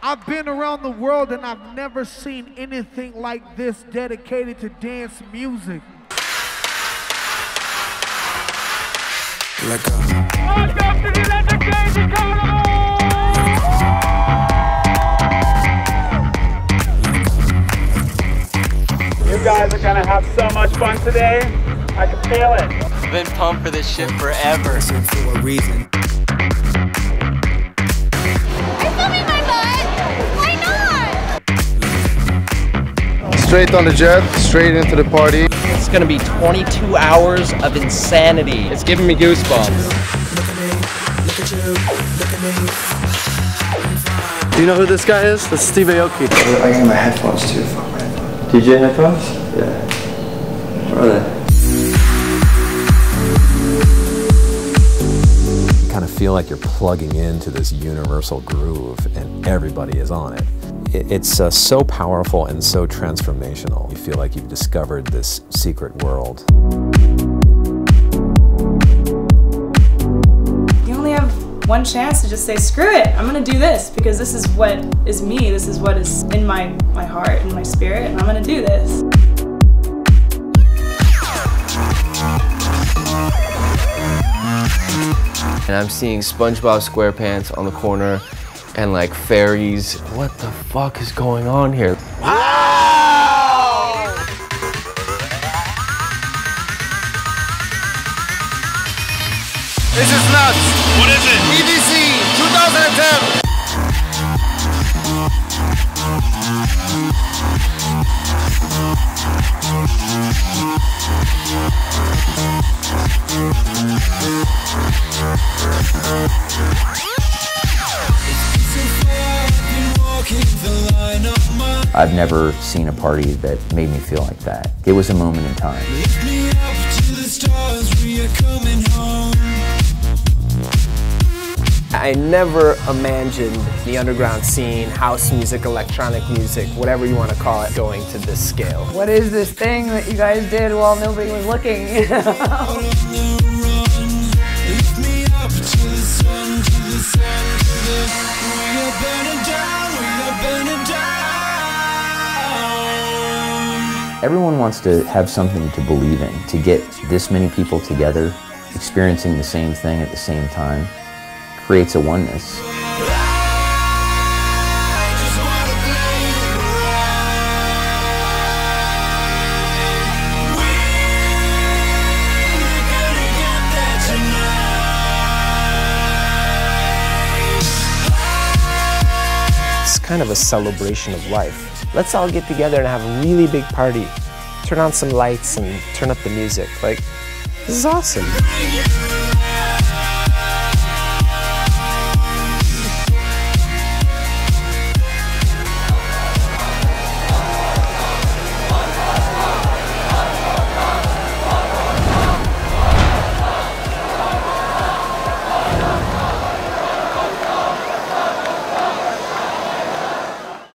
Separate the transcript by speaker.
Speaker 1: I've been around the world and I've never seen anything like this dedicated to dance music.
Speaker 2: Let go.
Speaker 3: Welcome to the Electric Daisy Carnival! You guys are gonna have so much fun today. I can feel it.
Speaker 4: I've been pumped for this shit forever.
Speaker 2: For a reason.
Speaker 5: I'm filming my butt! Why not?
Speaker 6: Straight on the jet, straight into the party.
Speaker 4: It's gonna be 22 hours of insanity. It's giving me goosebumps.
Speaker 6: Do you know who this guy is? That's Steve Aoki.
Speaker 7: I got my headphones too. Fuck my headphones. DJ headphones? Yeah. Where are they?
Speaker 8: You kind of feel like you're plugging into this universal groove and everybody is on it. It's so powerful and so transformational. You feel like you've discovered this secret world.
Speaker 9: You only have one chance to just say, screw it, I'm gonna do this because this is what is me, this is what is in my heart and my spirit, and I'm gonna do this.
Speaker 4: And I'm seeing SpongeBob SquarePants on the corner and like fairies. What the fuck is going on here?
Speaker 3: Wow!
Speaker 6: This is nuts.
Speaker 3: What is it?
Speaker 6: EDC 2010.
Speaker 10: I've never seen a party that made me feel like that. It was a moment in time.
Speaker 4: I never imagined the underground scene, house music, electronic music, whatever you want to call it, going to this scale.
Speaker 11: What is this thing that you guys did while nobody was looking? You know?
Speaker 10: Everyone wants to have something to believe in. To get this many people together, experiencing the same thing at the same time, creates a oneness.
Speaker 4: It's kind of a celebration of life. Let's all get together and have a really big party. Turn on some lights and turn up the music. Like, this is awesome.